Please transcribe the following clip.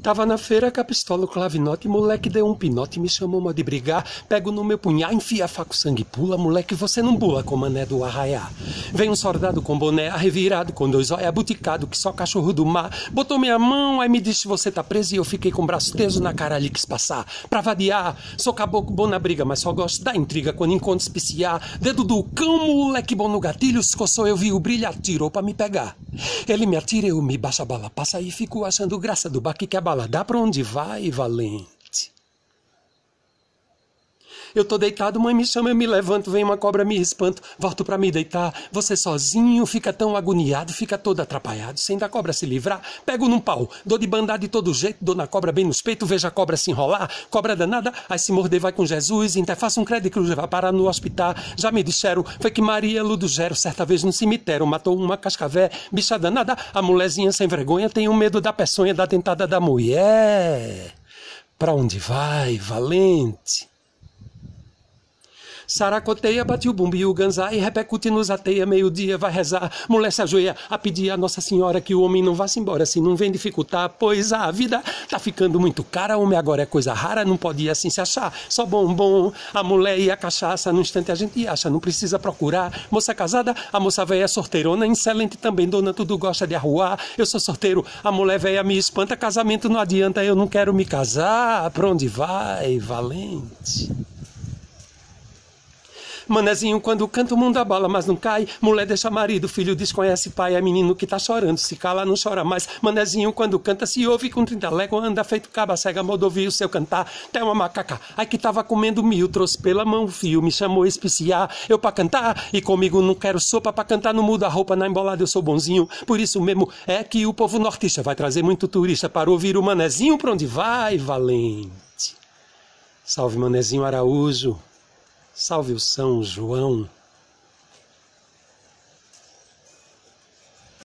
Tava na feira com a pistola, o clavinote, moleque deu um pinote, me chamou uma de brigar, pego no meu punhar, enfia a faca, o sangue pula, moleque você não bula com mané do arraiá. Vem um soldado com boné arrevirado, com 2 olhos abuticado, que só cachorro do mar, botou minha mão, aí me disse você tá preso e eu fiquei com o braço teso na cara ali quis passar. Pra vadiar, sou caboclo bom na briga, mas só gosto da intriga quando encontro espiciar. Dedo do cão, moleque bom no gatilho, se coçou eu vi o brilho, atirou pra me pegar. Ele me atira, eu me baixa a bala, passa e fico achando graça do baque que a bala dá pra onde vai, valente. Eu tô deitado, mãe me chama, eu me levanto, vem uma cobra, me espanto, volto pra me deitar. Você sozinho fica tão agoniado, fica todo atrapalhado, sem da cobra se livrar. Pego num pau, dou de bandada de todo jeito, dou na cobra bem nos peitos, vejo a cobra se enrolar. Cobra danada, aí se morder vai com Jesus, então faça um crédito cruz, vai parar no hospital. Já me disseram, foi que Maria Ludogero, certa vez no cemitério, matou uma cascavé, bicha danada, a mulherzinha sem vergonha, tem um medo da peçonha, da dentada da mulher. Pra onde vai, valente? Saracoteia, bate o bumbo e o ganzá e repercute nos ateia, meio-dia vai rezar, mulher se ajoelha a pedir a Nossa Senhora que o homem não vá-se embora, se não vem dificultar, pois a vida tá ficando muito cara, homem agora é coisa rara, não pode ir assim se achar, só bombom, a mulher e a cachaça, no instante a gente acha, não precisa procurar, moça casada, a moça velha é sorteirona, excelente também, dona tudo gosta de arruar, eu sou sorteiro, a mulher velha me espanta, casamento não adianta, eu não quero me casar, pra onde vai, valente? Manezinho quando canta o mundo abala, mas não cai. Mulher deixa marido, filho desconhece pai. É menino que tá chorando, se cala não chora mais. Manezinho quando canta se ouve com 30 léguas. Anda feito caba cega, moldovio seu cantar. Tem uma macaca, ai que tava comendo mil. Trouxe pela mão fio, me chamou espiciar. Eu pra cantar, e comigo não quero sopa. Pra cantar não muda a roupa, na embolada eu sou bonzinho. Por isso mesmo é que o povo nortista vai trazer muito turista para ouvir o Manezinho. Pra onde vai, valente? Salve Manezinho Araújo. Salve o São João.